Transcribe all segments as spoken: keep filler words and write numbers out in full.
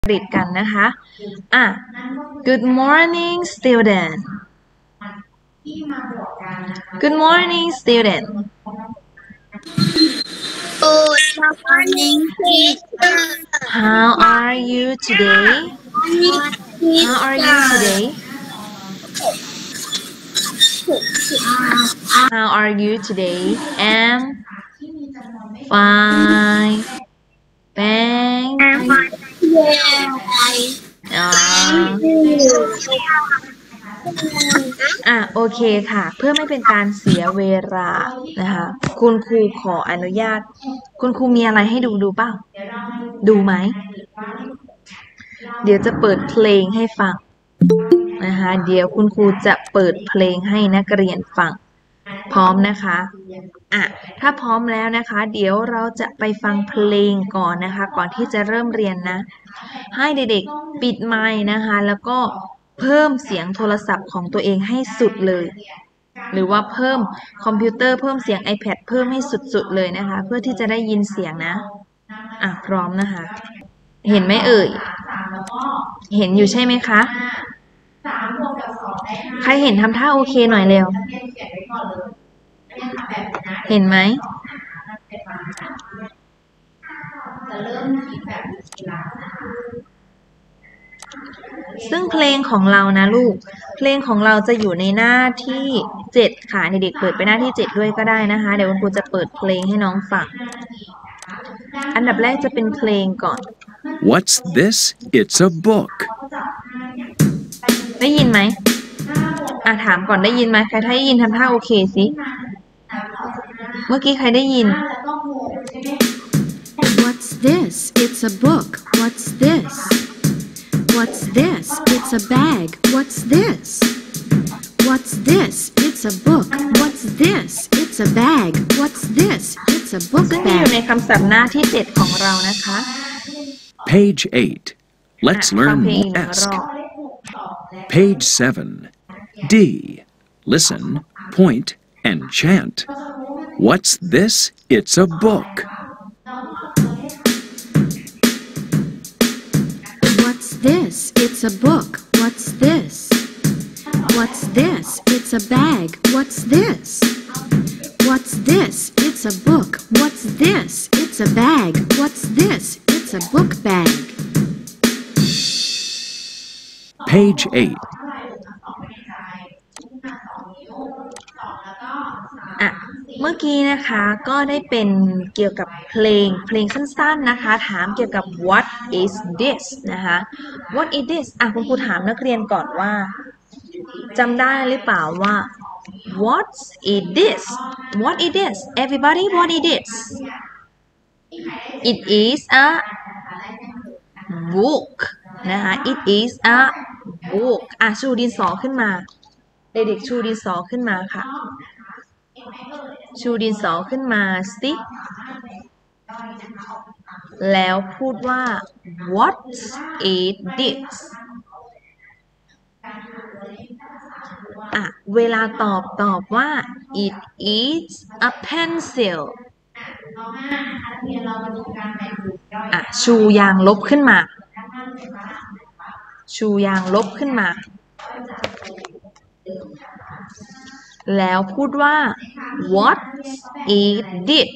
กฤษกันนะคะอ่ะ Good morning student Good morning student Good morning teacher How are you today How are you today How are you today I'm fine Thank you อ๋ออ่ะโอเคค่ะเพื่อไม่เป็นการเสียเวลานะคะคุณครูขออนุญาตคุณครูมีอะไรให้ดูดูเปล่าดูไหมเดี๋ยวจะเปิดเพลงให้ฟังนะคะเดี๋ยวคุณครูจะเปิดเพลงให้นักเรียนฟังพร้อมนะคะอ่ะถ้าพร้อมแล้วนะคะเดี๋ยวเราจะไปฟังเพลงก่อนนะคะก่อนที่จะเริ่มเรียนนะให้เด็กๆปิดไมค์นะคะแล้วก็เพิ่มเสียงโทรศัพท์ของตัวเองให้สุดเลยหรือว่าเพิ่มคอมพิวเตอร์เพิ่มเสียง iPad เพิ่มให้สุดๆเลยนะคะเพื่อที่จะได้ยินเสียงนะอ่ะพร้อมนะคะเห็นไหมเอ่ยเห็นอยู่ใช่ไหมคะใครเห็นทำท่าโอเคหน่อยเร็วเห็นไหมซึ่งเพลงของเรานะลูกเพลงของเราจะอยู่ในหน้าที่เจ็ดค่ะเด็กๆเปิดไปหน้าที่เจ็ดด้วยก็ได้นะคะเดี๋ยวคุณครูจะเปิดเพลงให้น้องฟังอันดับแรกจะเป็นเพลงก่อน What's this? It's a book. ได้ยินไหมอ่ะถามก่อนได้ยินไหมใครได้ยินทำท่าโอเคสิเมื่อกี้ใครได้ยิน What's this? It's a book. What's this? What's this? It's a bag. What's this? What's this? It's a book. What's this? It's a bag. What's this? It's a book ซึ่งอยู่ bag. ในคำศัพท์หน้าที่เจ็ดของเรานะคะ Page eight. Let's ฟัง learn เพลงอีกหนึ่งร desk. อบ Page seven. D. Listen, point, and chant. What's this? It's a book. What's this? It's a book. What's this? What's this? It's a bag. What's this? What's this? It's a book. What's this? It's a bag. What's this? It's a book bag. Page eight. อ่ะเมื่อกี้นะคะก็ได้เป็นเกี่ยวกับเพลงเพลงสั้นๆนะคะถามเกี่ยวกับ what is this นะคะ what is this อ่ะคุณครูถามนักเรียนก่อนว่าจำได้หรือเปล่าว่า what is this what is this everybody what is this it is a book นะคะ it is a book อ่ะชูดินสอขึ้นมาเด็กๆชูดินสอขึ้นมาค่ะชูดินสอขึ้นมาสิแล้วพูดว่า what is this อ่ะเวลาตอบตอบว่า it is a pencil อ่ะชูยางลบขึ้นมาชูยางลบขึ้นมาแล้วพูดว่า what is this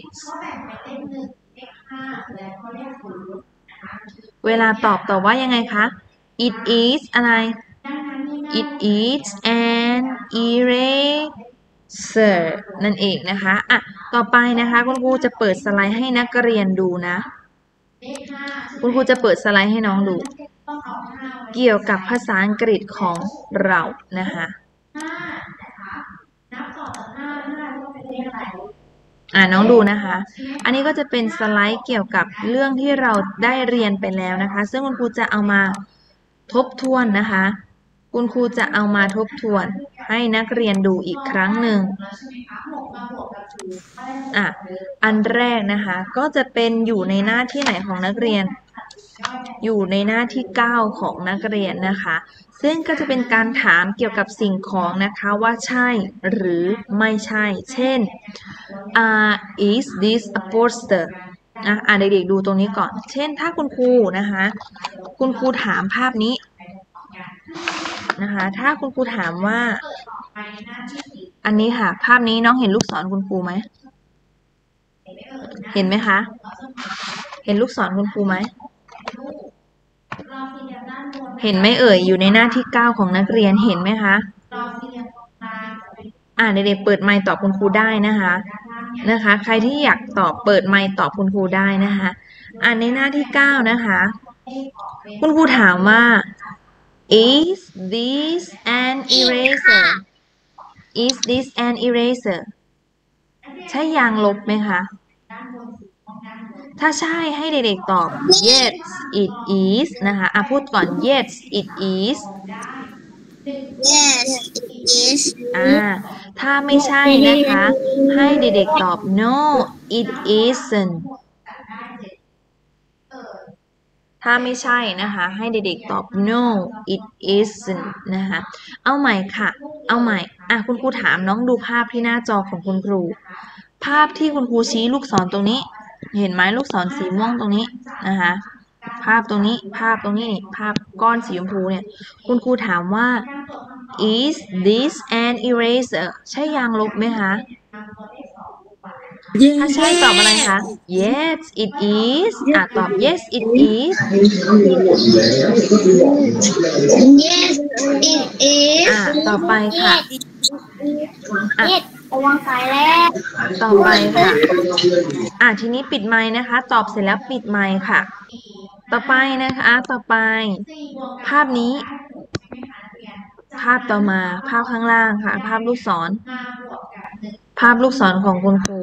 เวลาตอบตอบว่ายังไงคะ it is อะไร it is an eraser นั่นเองนะคะอ่ะต่อไปนะคะคุณครูจะเปิดสไลด์ให้นักเรียนดูนะคุณครูจะเปิดสไลด์ให้น้องดูเกี่ยวกับภาษาอังกฤษของเรานะคะอ่าน้องดูนะคะอันนี้ก็จะเป็นสไลด์เกี่ยวกับเรื่องที่เราได้เรียนไปแล้วนะคะซึ่งคุณครูจะเอามาทบทวนนะคะคุณครูจะเอามาทบทวนให้นักเรียนดูอีกครั้งหนึ่งอ่ะอันแรกนะคะก็จะเป็นอยู่ในหน้าที่ไหนของนักเรียนอยู่ในหน้าที่เก้าของนักเรียนนะคะซึ่งก็จะเป็นการถามเกี่ยวกับสิ่งของนะคะว่าใช่หรือไม่ใช่เช่น uh, is this a poster นะอ่ะเด็กๆดูตรงนี้ก่อนเช่นถ้าคุณครูนะคะคุณครูถามภาพนี้นะคะถ้าคุณครูถามว่าอันนี้ค่ะภาพนี้น้องเห็นลูกศรคุณครูไหมเห็นไหมคะเห็นลูกศรคุณครูไหมเห็นไหมเอ่ยอยู่ในหน้าที่เก้าของนักเรียนเห็นไหมคะอ่าเด็กๆเปิดไมค์ตอบคุณครูได้นะคะนะคะใครที่อยากตอบเปิดไมค์ตอบคุณครูได้นะคะอ่าในหน้าที่เก้านะคะคุณครูถามว่า is this an eraser is this an eraser ใช่ยางลบไหมคะถ้าใช่ให้เด็กๆตอบ yes it is นะคะอ่ะพูดก่อน yes it is yes it is อ่าถ้าไม่ใช่นะคะให้เด็กๆตอบ no it isn't ถ้าไม่ใช่นะคะให้เด็กๆตอบ no it isn't นะคะเอาใหม่ค่ะเอาใหม่อ่ะคุณครูถามน้องดูภาพที่หน้าจอของคุณครูภาพที่คุณครูชี้ลูกศรตรงนี้เห็นไหมลูกศรสีม่วงตรงนี้นะคะภาพตรงนี้ภาพตรงนี้นี่ภาพก้อนสีชมพูเนี่ยคุณครูถามว่า is this an eraser ใช่ยางลบไหมคะถ้าใช่ตอบอะไรคะ yes it is อ่ะตอบ yes it is yes it is อ่ะต่อไปค่ะอ่ะระวังสายแล้วต่อไปค่ะอ่ะทีนี้ปิดไมค์นะคะตอบเสร็จแล้วปิดไมค์ค่ะต่อไปนะคะต่อไปภาพนี้ภาพต่อมาภาพข้างล่างค่ะภาพลูกศรภาพลูกศรของคุณครู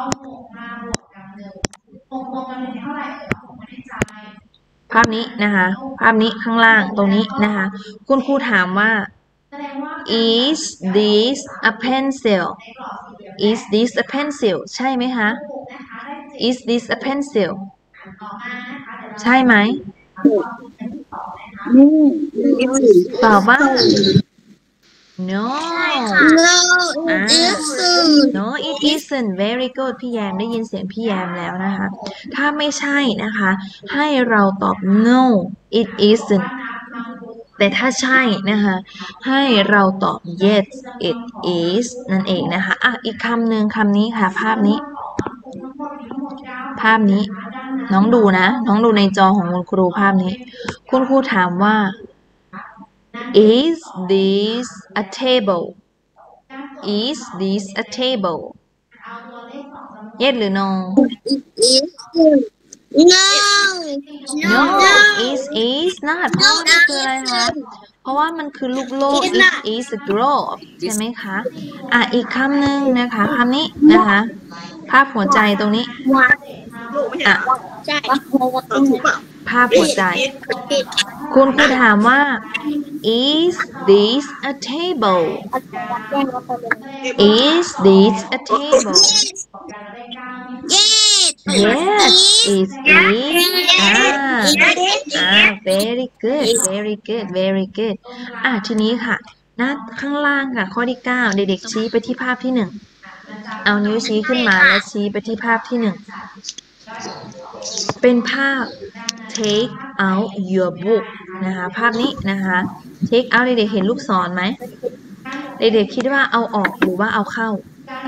ภาพนี้นะคะภาพนี้ข้างล่างตรงนี้นะคะคุณครูถามว่า is this a pencil is this a pencil ใช่ไหมคะ is this a pencil ใช่ไหมตอบว่า no no อ่า it isn't no it isn't very good พี่แยมได้ยินเสียงพี่แยมแล้วนะคะถ้าไม่ใช่นะคะให้เราตอบ no it isn't แต่ถ้าใช่นะคะให้เราตอบ yes it is นั่นเองนะคะอ่ะอีกคำหนึ่งคำนี้ค่ะภาพนี้ภาพนี้น้องดูนะน้องดูในจอของคุณครูภาพนี้คุณครูถามว่า is this a table is this a table yes หรือ no no no is is not เพราะว่ามันคืออะไรคะเพราะว่ามันคือลูกโลก it is a globe ใช่ไหมคะอ่ะอีกคำหนึ่งนะคะคำนี้นะคะภาพหัวใจตรงนี้อ่ะภาพหัวใจคุณครูถามว่า is this a table is this a table yes it is อ่าอ่า very good very good very good อ่ะทีนี้ค่ะหน้าข้างล่างค่ะข้อที่เก้าเด็กๆชี้ไปที่ภาพที่หนึ่งเอานิ้วชี้ขึ้นมาแล้วชี้ไปที่ภาพที่หนึ่งเป็นภาพ take out your book นะคะภาพนี้นะคะ take out เด็กๆเห็นลูกศรไหมเด็กๆคิดว่าเอาออกหรือว่าเอาเข้า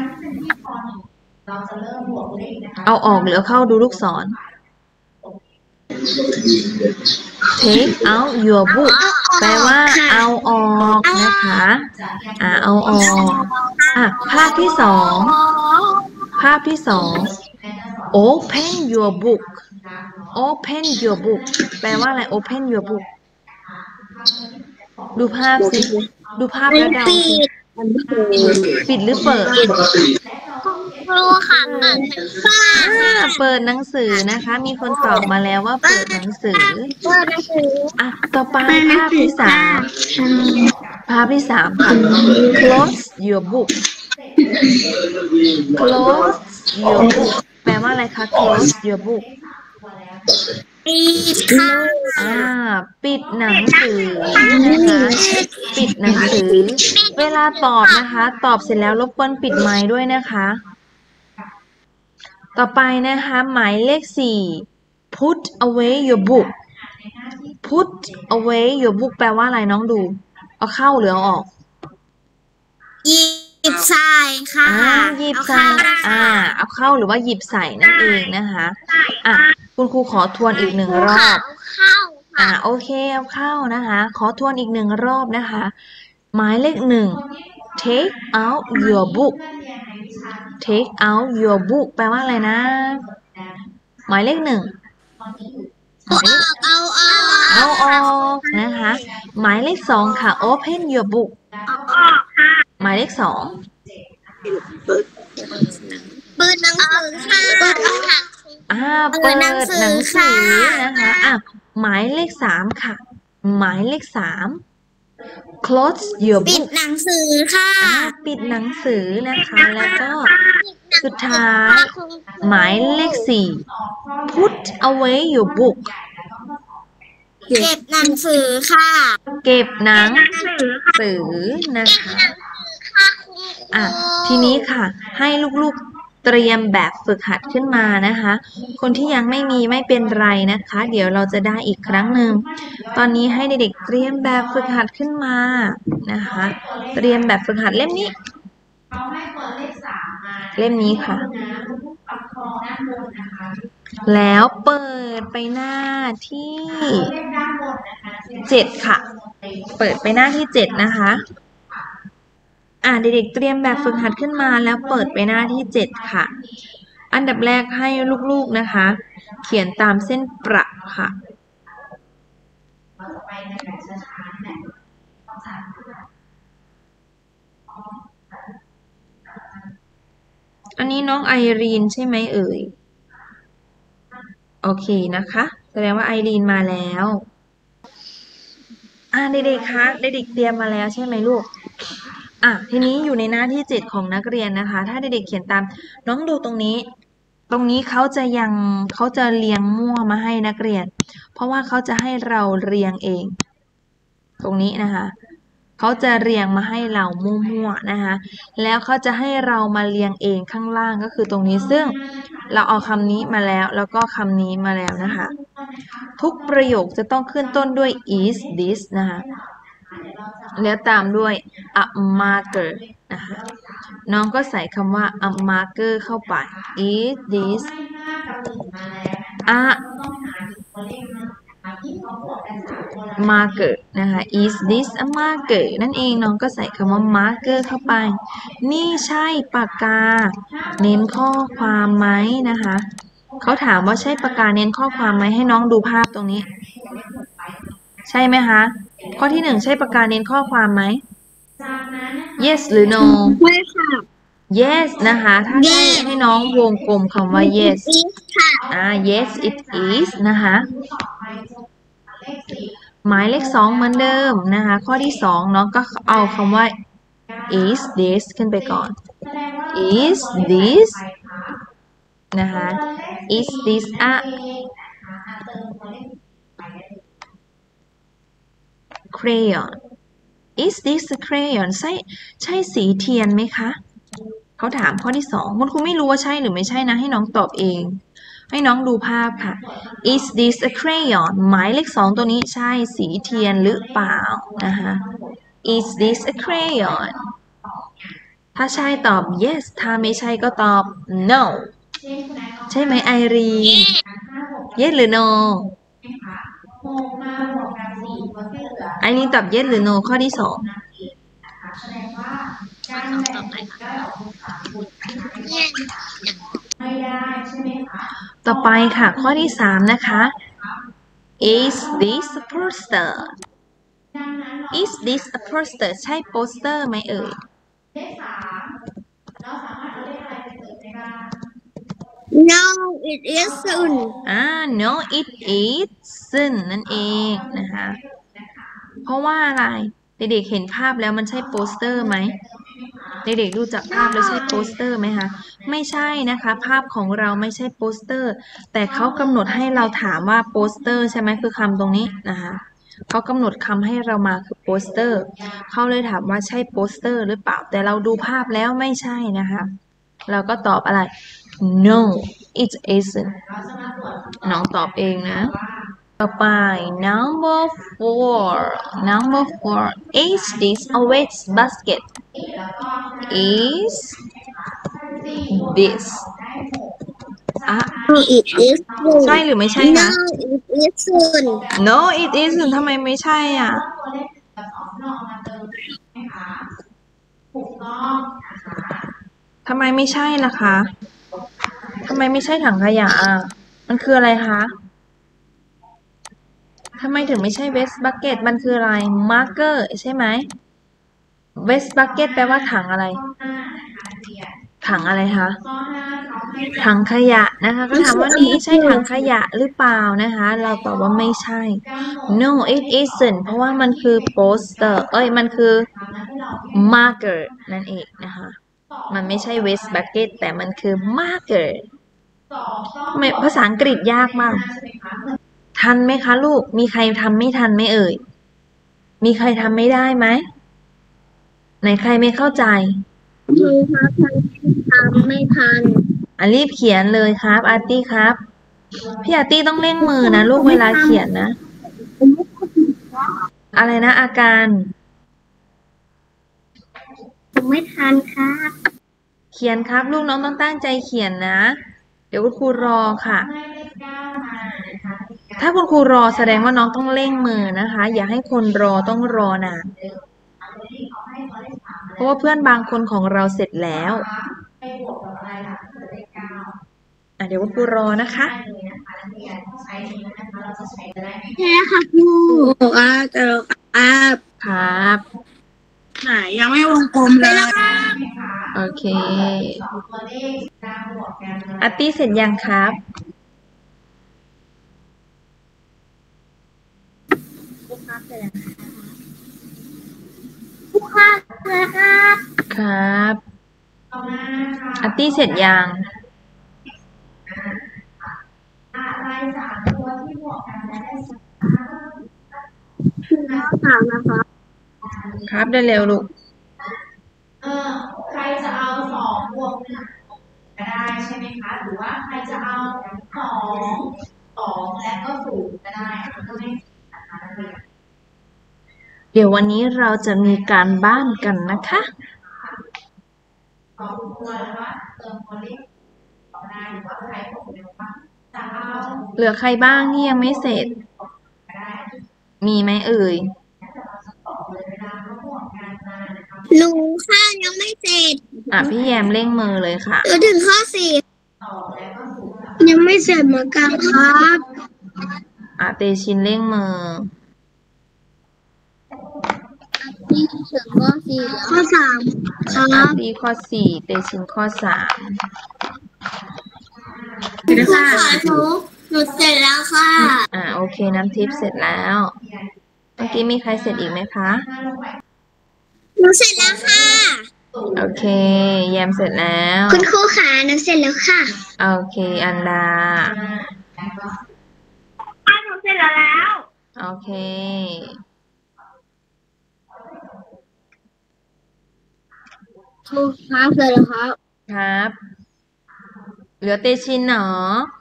เอาออกหรือเอาเข้าดูลูกศร take out your book แปลว่าเอาออกนะคะอ่าเอาออกอ่ะภาพที่สองภาพที่สอง open your book open your book แปลว่าอะไร open your book ดูภาพสิดูภาพแล้วเดาสิปิดหรือเปิดครูค่ะเปิดเปิดหนังสือนะคะมีคนตอบมาแล้วว่าเปิดหนังสืออ่ะต่อไปภาพที่สามภาพที่สามค่ะ close your book close your book แปลว่าอะไรคะ close your book ปิดค่ะอ่าปิดหนังสือนะคะปิดหนังสือเวลาตอบนะคะตอบเสร็จแล้วรบกวนปิดไมค์ด้วยนะคะต่อไปนะคะหมายเลขสี่ put away your book put away your book แปลว่าอะไรน้องดูเอาเข้าหรือเอาออกหยิบใส่ค่ะอ่าหยิบใส่อ่าเอาเข้าหรือว่าหยิบใส่นั่นเองนะคะอ่ะคุณครูขอทวนอีกหนึ่งรอบเข้าอ่าโอเคเอาเข้านะคะขอทวนอีกหนึ่งรอบนะคะหมายเลขหนึ่ง take out your book take out your book แปลว่าอะไรนะหมายเลขหนึ่งหมายเลขเอาเอาเอาออกนะคะหมายเลขสองค่ะ open your book หมายเลขสองเปิดหนังสือค่ะเปิดหนังสืออ่าเปิดหนังสือนะคะอ่ะหมายเลขสามค่ะหมายเลขสาม close your ปิด book หนังสือค่ะอ่าปิดหนังสือนะคะแล้วก็สุดท้ายหมายเลขสี่ put away your book เก็บหนังสือค่ะเก็บหนังสือนะคะอ่ะทีนี้ค่ะให้ลูกๆเตรียมแบบฝึกหัดขึ้นมานะคะคนที่ยังไม่มีไม่เป็นไรนะคะเดี๋ยวเราจะได้อีกครั้งหนึ่งตอนนี้ให้เด็กๆเตรียมแบบฝึกหัดขึ้นมานะคะเตรียมแบบฝึกหัดเล่มนี้เล่มนี้ค่ะแล้วเปิดไปหน้าที่เจ็ดค่ะเปิดไปหน้าที่เจ็ดนะคะอ่าเด็กๆเตรียมแบบฝึกหัดขึ้นมาแล้วเปิดไปหน้าที่เจ็ดค่ะอันดับแรกให้ลูกๆนะคะเขียนตามเส้นประค่ะอันนี้น้องไอรีนใช่ไหมเอ่ยโอเคนะคะแสดงว่าไอรีนมาแล้วอ่าเด็กๆคะเด็กๆเตรียมมาแล้วใช่ไหมลูกอ่ะทีนี้อยู่ในหน้าที่เจ็ดของนักเรียนนะคะถ้าเด็กๆเขียนตามน้องดูตรงนี้ตรงนี้เขาจะยังเขาจะเรียงมั่วมาให้นักเรียนเพราะว่าเขาจะให้เราเรียงเองตรงนี้นะคะเขาจะเรียงมาให้เรามั่วๆนะคะแล้วเขาจะให้เรามาเรียงเองข้างล่างก็คือตรงนี้ซึ่งเราเอาคำนี้มาแล้วแล้วก็คำนี้มาแล้วนะคะทุกประโยคจะต้องขึ้นต้นด้วย is this นะคะแล้วตามด้วย a marker นะคะน้องก็ใส่คำว่า a marker เข้าไป is this a marker นะคะ is this a marker นั่นเองน้องก็ใส่คำว่า marker เข้าไปนี่ใช่ปากกาเน้นข้อความไหมนะคะเขาถามว่าใช่ปากกาเน้นข้อความไหมให้น้องดูภาพตรงนี้ใช่ไหมคะข้อที่หนึ่งใช่ปากกาเน้นข้อความไหม yes หรือ no ไม่ค่ะ yes นะคะถ้าใช่ให้น้องวงกลมคำว่า yes ค่ะอ่า yes it is นะคะหมายเลขสองเหมือนเดิมนะคะข้อที่สองน้องก็เอาคำว่า is this ขึ้นไปก่อน is this นะคะ is this a crayon is this a crayon ใช่ใช่สีเทียนไหมคะเขาถามข้อที่สองคุณครูไม่รู้ว่าใช่หรือไม่ใช่นะให้น้องตอบเองให้น้องดูภาพค่ะ is this a crayon หมายเลขสองตัวนี้ใช่สีเทียนหรือเปล่านะคะ is this a crayon ถ้าใช่ตอบ yes ถ้าไม่ใช่ก็ตอบ no ใช่ไหมไอรีน yes หรือ no ไอรีนตอบ yes หรือ no ข้อที่สองต่อไปค่ะข้อที่สามนะคะ is this a poster is this a poster ใช่โปสเตอร์ไหมเอ่ย no it isn't อ่า no it isn't นั่นเองนะคะเพราะว่าอะไรเด็กๆเห็นภาพแล้วมันใช่โปสเตอร์ไหมเด็กๆดูจากภาพแล้วใช่โปสเตอร์ไหมคะไม่ใช่นะคะภาพของเราไม่ใช่โปสเตอร์แต่เขากำหนดให้เราถามว่าโปสเตอร์ใช่ไหมคือคำตรงนี้นะคะเขากำหนดคำให้เรามาคือโปสเตอร์เขาเลยถามว่าใช่โปสเตอร์หรือเปล่าแต่เราดูภาพแล้วไม่ใช่นะคะเราก็ตอบอะไร no it isn't น้องตอบเองนะต่อไป number four number four is this a waste basket is this อ่ะ No it is ใช่หรือไม่ใช่คะ No it isn't no it isn't ทำไมไม่ใช่อ่ะทำไมไม่ใช่ล่ะคะทำไมไม่ใช่ถังขยะอ่ะมันคืออะไรคะทำไมถึงไม่ใช่ waste bucket มันคืออะไร marker ใช่ไหม waste bucket แปลว่าถังอะไรถังอะไรคะถังขยะนะคะก็ถามว่านี่ใช่ถังขยะหรือเปล่านะคะเราตอบว่าไม่ใช่ no it isn't เพราะว่ามันคือ poster เอ้ยมันคือ marker นั่นเองนะคะมันไม่ใช่ waste bucket แต่มันคือ marker ภาษาอังกฤษยากมากทันไหมคะลูกมีใครทำไม่ทันไหมเอ่ยมีใครทำไม่ได้ไหมไหนใครไม่เข้าใจครูครับทำไม่ทันอ่ะรีบเขียนเลยครับอาร์ตี้ครับพี่อาร์ตี้ต้องเร่งมือนะลูกเวลาเขียนนะอะไรนะอาการผมไม่ทันครับเขียนครับลูกน้องต้องตั้งใจเขียนนะเดี๋ยวคุณครูรอค่ะถ้าคุณครูรอแสดงว่าน้องต้องเร่งมือนะคะอย่าให้คนรอต้องรอนานเพราะว่าเพื่อนบางคนของเราเสร็จแล้วอ่ะเดี๋ยวคุณครูรอนะคะใช่ค่ะครูอ่าจะรอครับครับไหนยังไม่วงกลมเลยโอเคอาร์ตี้เสร็จยังครับครับอาร์ตี้เสร็จยังถามนะคะครับได้เร็วลูกเออใครจะเอาสองบวกหนึ่งก็ได้ใช่ไหมคะหรือว่าใครจะเอาสองสองและก็ศูนย์ก็ได้มันก็ไม่นะคะเดี๋ยววันนี้เราจะมีการบ้านกันนะคะสองตัวแล้วว่าเติมตัวเลขได้หรือว่าใครผมเร็วบ้างจะเอาเหลือใครบ้างที่ยังไม่เสร็จมีไหมเอ่ยหนูค่ะยังไม่เสร็จอ่ะพี่แยมเร่งมือเลยค่ะเดี๋ยวถึงข้อสี่ยังไม่เสร็จเหมือนกันครับอ่ะเตชินเร่งมือนี่ถึงข้อสี่ข้อสามครับตีข้อสี่เตชินข้อสามครูค่ะหนูหนูเสร็จแล้วค่ะอ่ะโอเคน้ำทิพย์เสร็จแล้วเมื่อกี้มีใครเสร็จอีกไหมคะหนูเสร็จแล้วค่ะโอเคแยมเสร็จแล้วคุณครูค่ะหนูเสร็จแล้วค่ะโอเคอันดาหนูเสร็จแล้วโอเคครูครับเสร็จแล้วครับครับเหลือเตชินเหรอ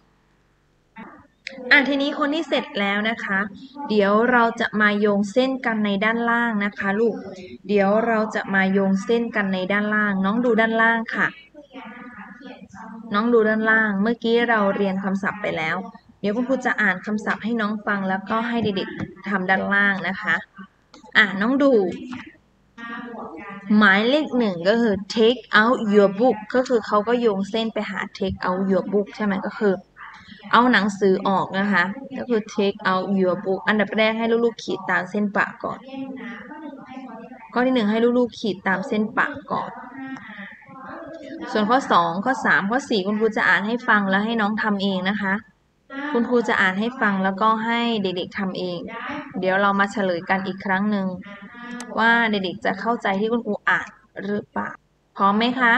อ่ะทีนี้คนที่เสร็จแล้วนะคะเดี๋ยวเราจะมาโยงเส้นกันในด้านล่างนะคะลูกเดี๋ยวเราจะมาโยงเส้นกันในด้านล่างน้องดูด้านล่างค่ะน้องดูด้านล่างเมื่อกี้เราเรียนคำศัพท์ไปแล้วเดี๋ยวคุณครูจะอ่านคำศัพท์ให้น้องฟังแล้วก็ให้เด็กๆทำด้านล่างนะคะอ่ะน้องดูหมายเลขหนึ่งก็คือ take out your book ก็คือเขาก็โยงเส้นไปหา take out your book ใช่ไหมก็คือเอาหนังสือออกนะคะก็คือ take out your book อันดับแรกให้ลูกๆขีดตามเส้นปะก่อนข้อที่หนึ่งให้ลูกๆขีดตามเส้นปะก่อนส่วนข้อสองข้อสามข้อสี่คุณครูจะอ่านให้ฟังแล้วให้น้องทำเองนะคะคุณครูจะอ่านให้ฟังแล้วก็ให้เด็กๆทำเองเดี๋ยวเรามาเฉลยกันอีกครั้งหนึ่งว่าเด็กๆจะเข้าใจที่คุณครูอ่านหรือเปล่าพร้อมไหมคะ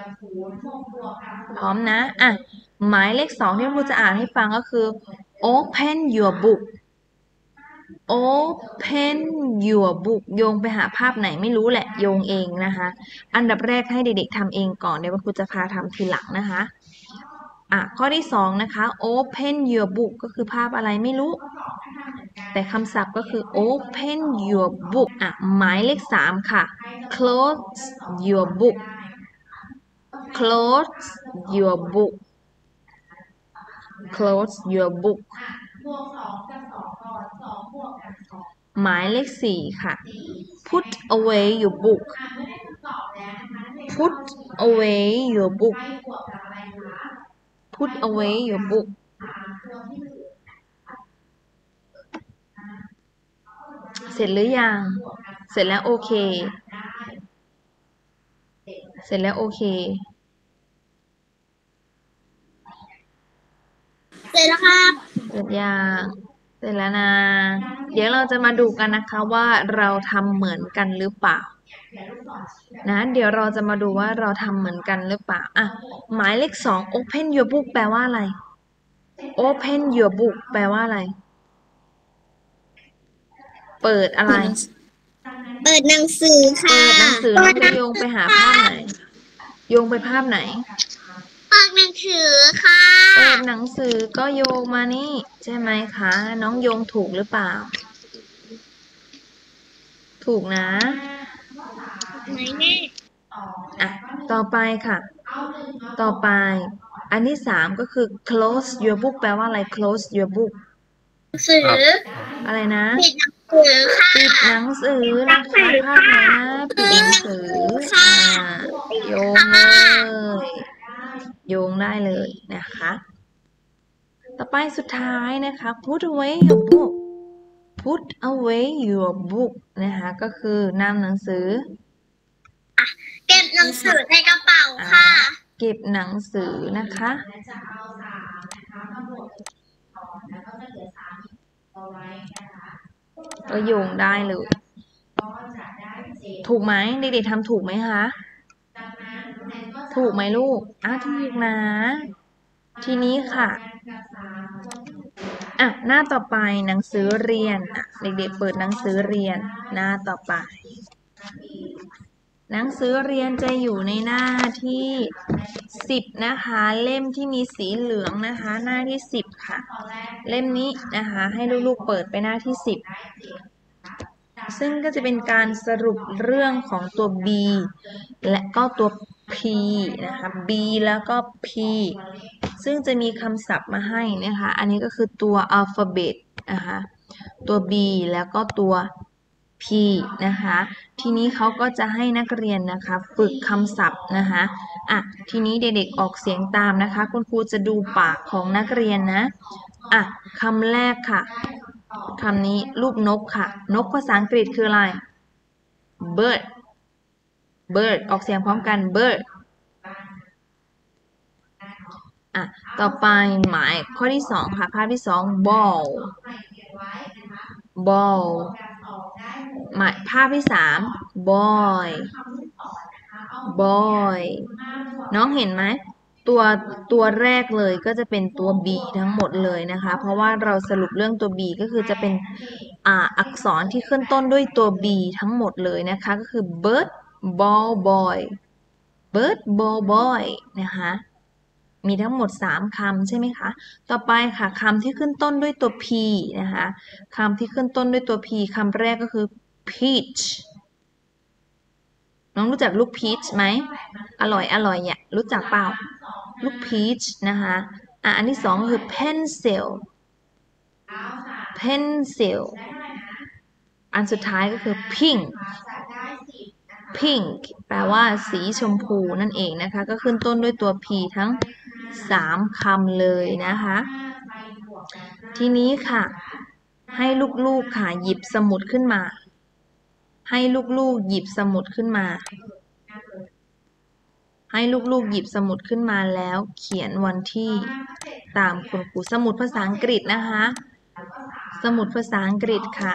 พร้อมนะอ่ะหมายเลขสองที่คุณครูจะอ่านให้ฟังก็คือ open your book open your book โยงไปหาภาพไหนไม่รู้แหละโยงเองนะคะอันดับแรกให้เด็กๆทำเองก่อนเดี๋ยวคุณครูจะพาทำทีหลังนะคะอ่ะข้อที่สองนะคะ open your book ก็คือภาพอะไรไม่รู้แต่คำศัพท์ก็คือ open your book อ่ะหมายเลขสามค่ะ close your book close your book close your book หมายเลขสี่ค่ะ put away your book put away your book put away your book เสร็จหรือยังเสร็จแล้วโอเคเสร็จแล้วโอเคเสร็จแล้วครับเสร็จยังเสร็จแล้วนะเดี๋ยวเราจะมาดูกันนะคะว่าเราทำเหมือนกันหรือเปล่านะเดี๋ยวเราจะมาดูว่าเราทำเหมือนกันหรือเปล่าอ่ะหมายเลขสอง open your book แปลว่าอะไร open your book แปลว่าอะไรเปิดอะไรเปิดหนังสือค่ะเปิดหนังสือน้องจะโยงไปหาภาพไหนโยงไปภาพไหนเปิดหนังสือค่ะเปิดหนังสือก็โยงมานี่ใช่ไหมคะน้องโยงถูกหรือเปล่าถูกนะไหนแน่อ่ะต่อไปค่ะต่อไปอันที่สามก็คือ close your book แปลว่าอะไร close your book หนังสืออะไรนะปิดหนังสือค่ะปิดหนังสือนะคะภาพไหนนะปิดหนังสืออ่าโยงเลยโยงได้เลยนะคะต่อไปสุดท้ายนะคะ put away your book put away your book นะคะก็คือนำหนังสือเก็บหนังสือในกระเป๋าค่ะเก็บหนังสือนะคะก็โยงได้เลยถูกไหมเด็กๆทำถูกไหมคะถูกไหมลูกอ่ะถูกนะทีนี้ค่ะอ่ะหน้าต่อไปหนังสือเรียนอ่ะเด็กๆเปิดหนังสือเรียนหน้าต่อไปหนังสือเรียนจะอยู่ในหน้าที่สิบนะคะเล่มที่มีสีเหลืองนะคะหน้าที่สิบค่ะเล่มนี้นะคะให้ลูกๆเปิดไปหน้าที่สิบซึ่งก็จะเป็นการสรุปเรื่องของตัว B และก็ตัว P นะคะ B แล้วก็ P ซึ่งจะมีคำศัพท์มาให้นะคะอันนี้ก็คือตัว alphabet นะคะตัว B แล้วก็ตัว P นะคะทีนี้เขาก็จะให้นักเรียนนะคะฝึกคำศัพท์นะคะอ่ะทีนี้เด็กๆออกเสียงตามนะคะคุณครูจะดูปากของนักเรียนนะอ่ะคำแรกค่ะคำนี้รูปนกค่ะนกภาษาอังกฤษคืออะไร bird bird ออกเสียงพร้อมกัน bird อ่ะต่อไปหมายข้อที่สองค่ะภาพที่สอง ball ball หมายภาพที่สาม boy boy น้องเห็นไหมตัวตัวแรกเลยก็จะเป็นตัว B ทั้งหมดเลยนะคะเพราะว่าเราสรุปเรื่องตัว B ก็คือจะเป็นอ่าอักษรที่ขึ้นต้นด้วยตัว B ทั้งหมดเลยนะคะก็คือ bird ball boy bird ball boy นะคะมีทั้งหมดสามคำใช่ไหมคะต่อไปค่ะคำที่ขึ้นต้นด้วยตัว P นะคะคำที่ขึ้นต้นด้วยตัว P คำแรกก็คือ peach น้องรู้จักลูก peach ไหมอร่อยอร่อยเนี่ยรู้จักเปล่าลูก peach นะคะอ่ะอันที่สองก็คือ pencil pencil อันสุดท้ายก็คือ pink pink แปลว่าสีชมพูนั่นเองนะคะก็ขึ้นต้นด้วยตัว P ทั้งสามคำเลยนะคะทีนี้ค่ะให้ลูกๆค่ะหยิบสมุดขึ้นมาให้ลูกๆหยิบสมุดขึ้นมาให้ลูกๆหยิบสมุดขึ้นมาแล้วเขียนวันที่ตามคุณครูสมุดภาษาอังกฤษนะคะสมุดภาษาอังกฤษค่ะ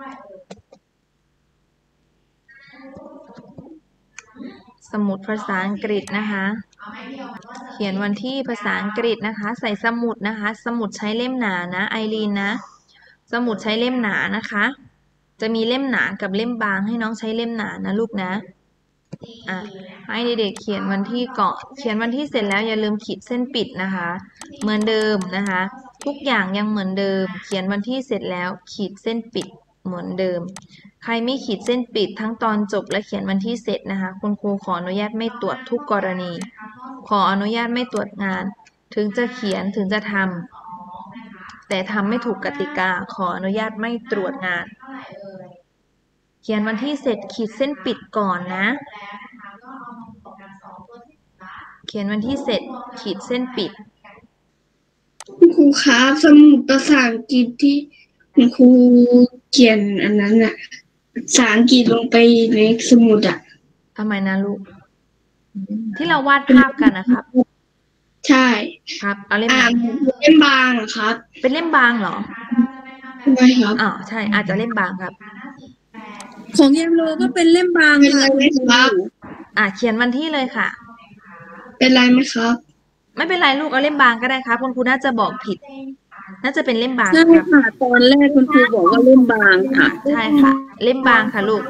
สมุดภาษาอังกฤษนะคะเขียนวันที่ภาษาอังกฤษนะคะใส่สมุดนะคะสมุดใช้เล่มหนานะไอรีนนะสมุดใช้เล่มหนานะคะจะมีเล่มหนากับเล่มบางให้น้องใช้เล่มหนานะลูกนะอ่ะให้เด็กๆเขียนวันที่ก่อนเขียนวันที่เสร็จแล้วอย่าลืมขีดเส้นปิดนะคะ เหมือนเดิมนะคะ ทุกอย่างยังเหมือนเดิม เขียนวันที่เสร็จแล้วขีดเส้นปิดเหมือนเดิม ใครไม่ขีดเส้นปิดทั้งตอนจบและเขียนวันที่เสร็จนะคะ คุณครูขออนุญาตไม่ตรวจทุกกรณี ขออนุญาตไม่ตรวจงาน ถึงจะเขียนถึงจะทำแต่ทำไม่ถูกกติกา ขออนุญาตไม่ตรวจงาน เขียนวันที่เสร็จขีดเส้นปิดก่อนนะ เขียนวันที่เสร็จขีดเส้นปิดคุณครูครับสมุดภาษาอังกฤษที่คุณครูเขียนอันนั้นอะภาษาอังกฤษลงไปในสมุดอะทำไมนะลูก ที่เราวาดภาพกันนะครับใช่ครับ เอาเล่มอ่าไหนนเล่มบางอะครับเป็นเล่มบางเหรอใช่ครับอ๋อใช่ อาจจะเล่มบางครับของยามโลก็เป็นเล่มบางเป็นไรค่ะไหมครับอ่ะเขียนวันที่เลยค่ะเป็นไรไหมครับไม่เป็นไรลูกเอาเล่มบางก็ได้ครับคุณครูน่าจะบอกผิด น่าจะเป็นเล่มบางใช่ครับค่ะตอนแรกคุณครูบอกว่าเล่มบางค่ะใช่ค่ะ เล่มบางค่ะลูก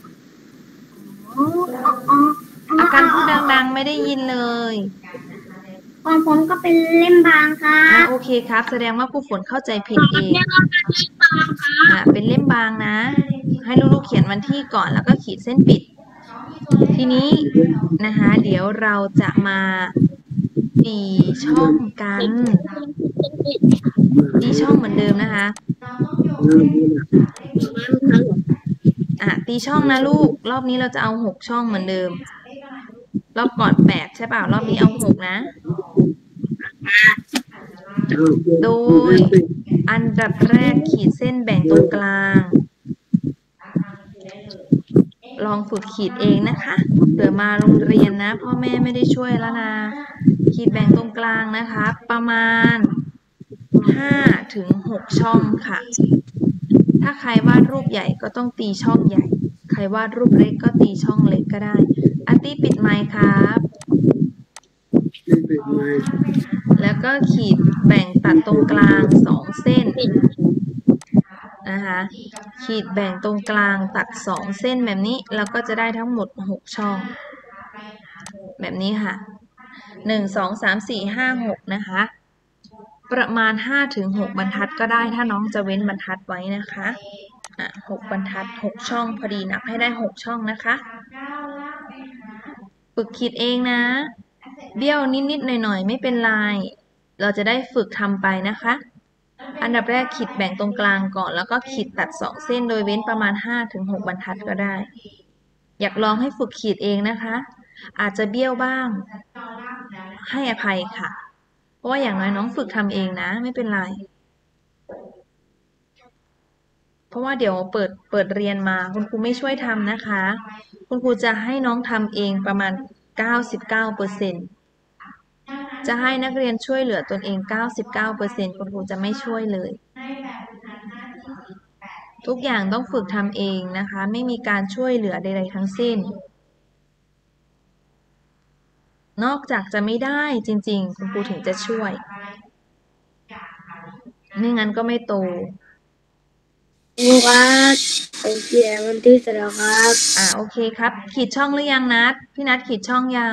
อาการพูดดังๆไม่ได้ยินเลยของผมก็เป็นเล่มบางครัอ่ะบโอเคครับ แสดงว่าครูฝนเข้าใจผิดเองอ่ะเป็นเล่มบางนะ ให้ลูกๆเขียนวันที่ก่อนแล้วก็ขีดเส้นปิด ทีนี้นะคะ เดี๋ยวเราจะมาตีช่องกันตีช่องเหมือนเดิมนะคะ อ่ะตีช่องนะลูก รอบนี้เราจะเอาหกช่องเหมือนเดิม รอบก่อนแปดใช่เปล่ารอบนี้เอาหกนะ โดยอันดับแรกขีดเส้นแบ่งตรงกลาง ลองฝึกขีดเองนะคะเผื่อมาโรงเรียนนะพ่อแม่ไม่ได้ช่วยแล้วนะ ขีดแบ่งตรงกลางนะคะ ประมาณห้าถึงหกช่องค่ะ ถ้าใครวาดรูปใหญ่ก็ต้องตีช่องใหญ่ ใครวาดรูปเล็กก็ตีช่องเล็กก็ได้อาร์ตี้ปิดไมค์ครับ แล้วก็ขีดแบ่งตัดตรงกลางสองเส้นนะคะขีดแบ่งตรงกลางตัดสองเส้นแบบนี้เราก็จะได้ทั้งหมดหกช่อง แบบนี้ค่ะหนึ่ง สอง สาม สี่ ห้า หกนะคะ ประมาณห้าถึงหกบรรทัดก็ได้ถ้าน้องจะเว้นบรรทัดไว้นะคะอ่ะหกบรรทัดหกช่องพอดีนับให้ได้หกช่องนะคะฝึกขีดเองนะเบี้ยวนิดๆหน่อยๆไม่เป็นไรเราจะได้ฝึกทำไปนะคะ อันดับแรกขีดแบ่งตรงกลางก่อนแล้วก็ขีดตัดสองเส้นโดยเว้นประมาณห้าถึงหกบรรทัดก็ได้ อยากลองให้ฝึกขีดเองนะคะ อาจจะเบี้ยวบ้างให้อภัยค่ะเพราะว่าอย่างน้อยน้องฝึกทำเองนะไม่เป็นไรเพราะว่าเดี๋ยวเปิดเปิดเรียนมาคุณครูไม่ช่วยทำนะคะ คุณครูจะให้น้องทำเองประมาณ เก้าสิบเก้าเปอร์เซ็นต์ จะให้นักเรียนช่วยเหลือตนเอง เก้าสิบเก้าเปอร์เซ็นต์ คุณครูจะไม่ช่วยเลย ทุกอย่างต้องฝึกทำเองนะคะ ไม่มีการช่วยเหลือใดๆทั้งสิ้น นอกจากจะไม่ได้จริงๆคุณครูถึงจะช่วยไม่งั้นก็ไม่โตครูครับผมเขียนวันที่เสร็จแล้วครับอ่าโอเคครับขีดช่องหรือยังนัดพี่นัดขีดช่องยัง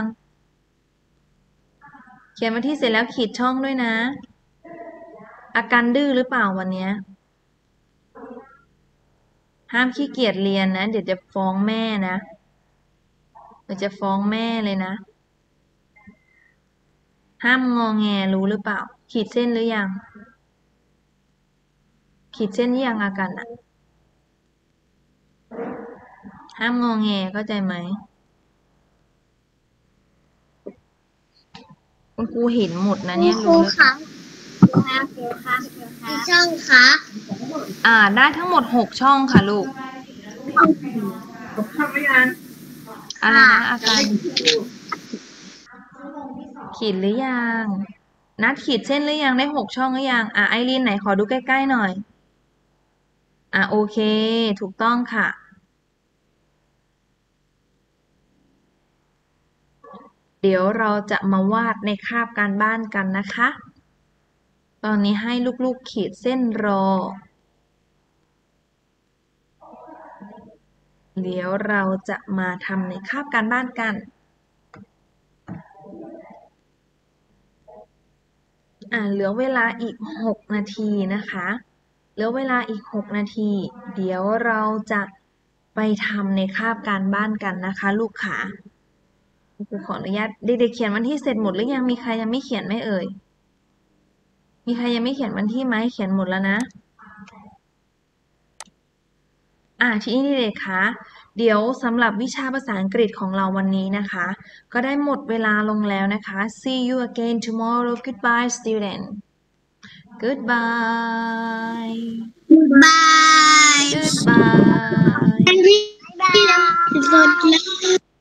เขียนวันที่เสร็จแล้วขีดช่องด้วยนะอาการดื้อหรือเปล่าวันนี้ห้ามขี้เกียจเรียนนะเดี๋ยวจะฟ้องแม่นะเดี๋ยวจะฟ้องแม่เลยนะห้ามงอแงรู้หรือเปล่าขีดเส้นหรือยังขีดเส้นยังอาการอะห้ามงอแงเข้าใจไหมคุณครูเห็นหมดนะเนี่ยครูรู้หรือคะครับครูครับกี่ช่องคะอ่าได้ทั้งหมดหกช่องค่ะลูกอะไรนะอาการขีดหรือยังนัดขีดเส้นหรือยังได้หกช่องหรือยังอ่ะไอรีนไหนขอดูใกล้ๆหน่อยอ่ะโอเคถูกต้องค่ะเดี๋ยวเราจะมาวาดในคาบการบ้านกันนะคะตอนนี้ให้ลูกๆขีดเส้นรอเดี๋ยวเราจะมาทำในคาบการบ้านกันอ่าเหลือเวลาอีกหกนาทีนะคะเหลือเวลาอีกหกนาทีเดี๋ยวเราจะไปทำในคาบการบ้านกันนะคะลูกขาครูขออนุญาตเด็กๆเขียนวันที่เสร็จหมดหรือยังมีใครยังไม่เขียนไหมเอ่ยมีใครยังไม่เขียนวันที่ไหมเขียนหมดแล้วนะอ่าทีนี้เด็กๆคะเดี๋ยวสำหรับวิชาภาษาอังกฤษของเราวันนี้นะคะก็ได้หมดเวลาลงแล้วนะคะ see you again tomorrow goodbye student goodbye Bye. goodbye Bye.